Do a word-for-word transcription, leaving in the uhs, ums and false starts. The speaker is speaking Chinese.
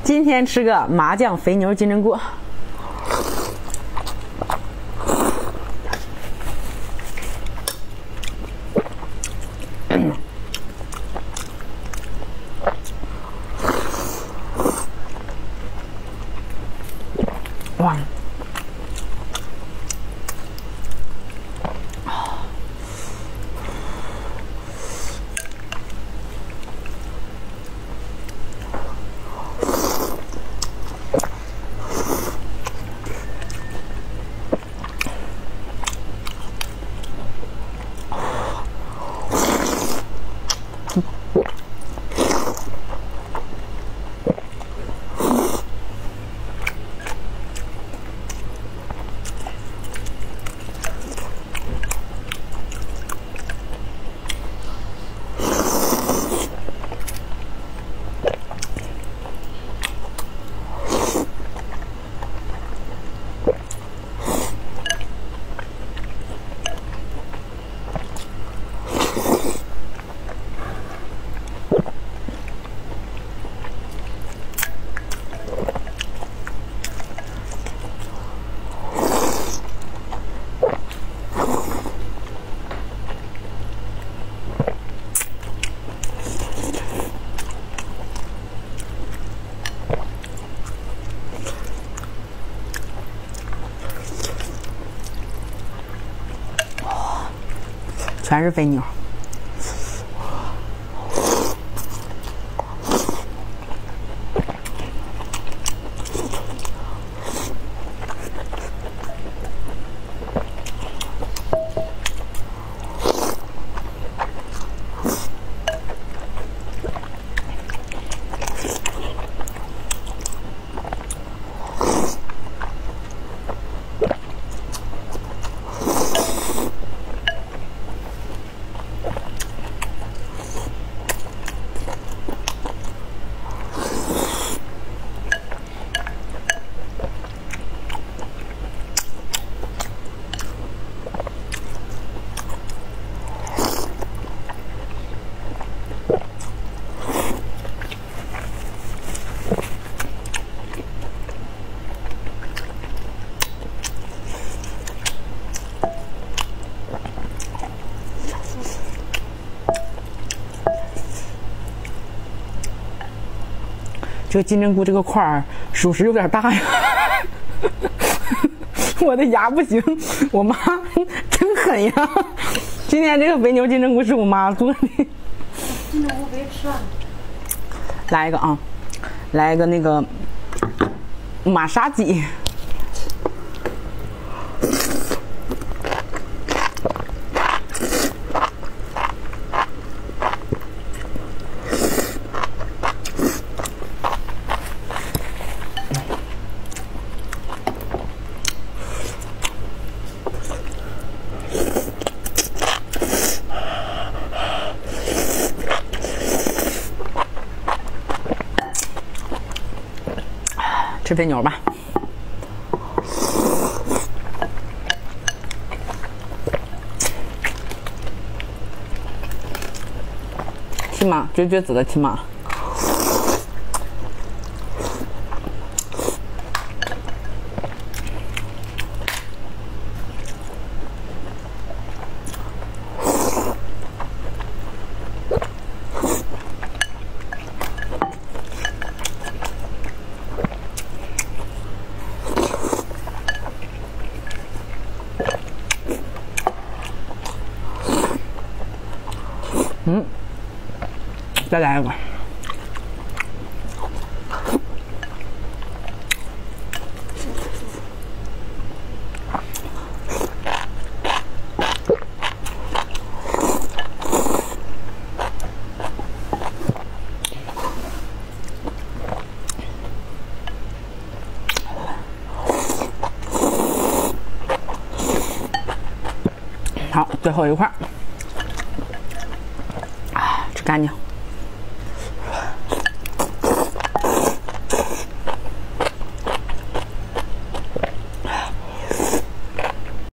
今天吃个麻酱肥牛金针菇。哇！全是肥牛。这个金针菇这个块儿属实有点大呀，我的牙不行，我妈真狠呀！今天这个肥牛金针菇是我妈做的。 金针菇别吃了。 来一个啊，来一个那个马杀鸡。吃肥牛吧，起码绝绝子的起码。嗯，再来一个。好，最后一块。干净。